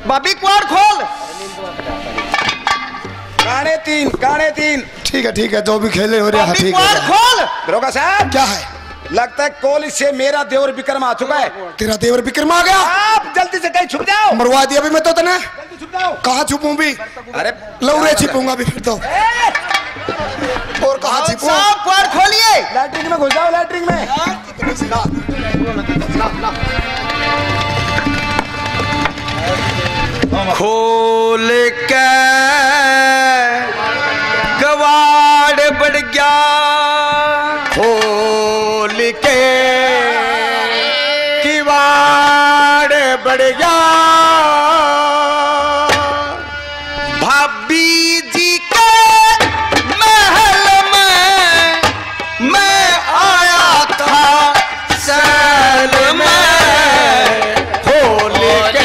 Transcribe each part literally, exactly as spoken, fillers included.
भाभी क्वार खोल। काने तीन काने तीन। ठीक है ठीक है, जो भी खेले हो रहे हैं ठीक है। खोल। दरोगा साहब क्या है? लगता है कोल से मेरा देवर विक्रम आ चुका है। तेरा देवर विक्रम आ गया? आप जल्दी से कहीं छुप जाओ। मरवा दिया भी मैं तो तने। जल्दी छुप जाओ। कहाँ छुपूं भी? अरे लौरे छिपूंगा भी फिर तो। और कहाँ छिपूं? साहब क्वार खोलिए। लैट्रिन में घुस जाओ, लैट्रिन में। खोल के कवाड़ बढ़ गया, खोल के किवाड़ बढ़ गया। भाभी जी के महल में मैं आया था सैल में, खोल के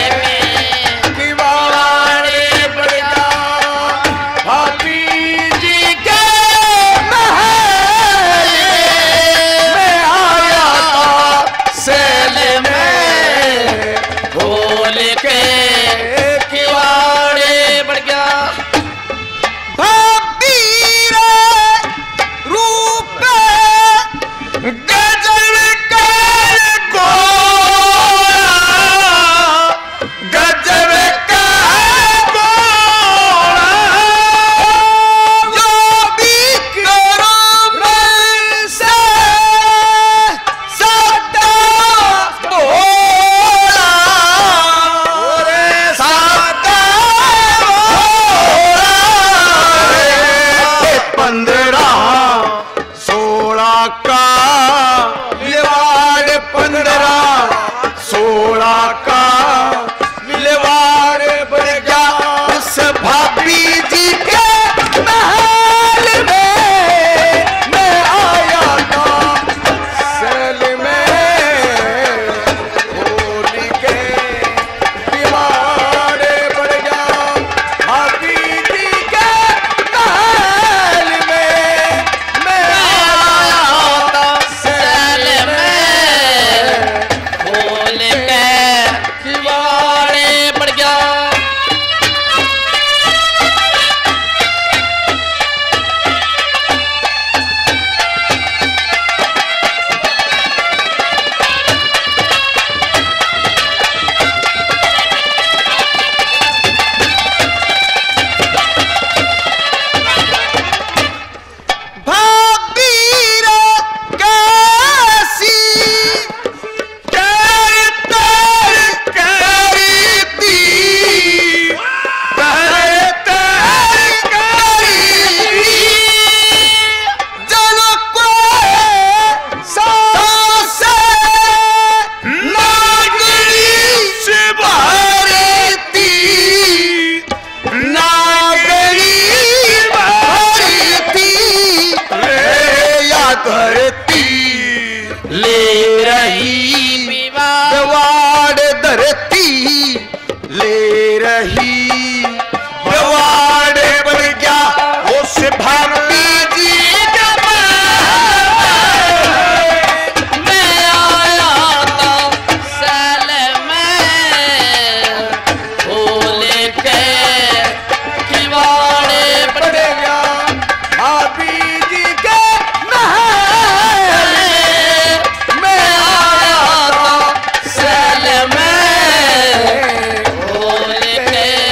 के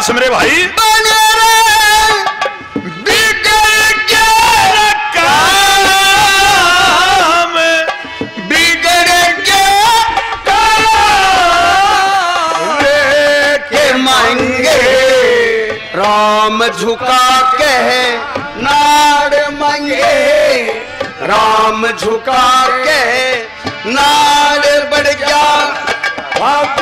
मेरे भाई बिगड़ गया काम, बिगड़ गया काम के मांगे राम झुका के नाड़ मांगे, राम झुका के नाड़ बढ़ गया।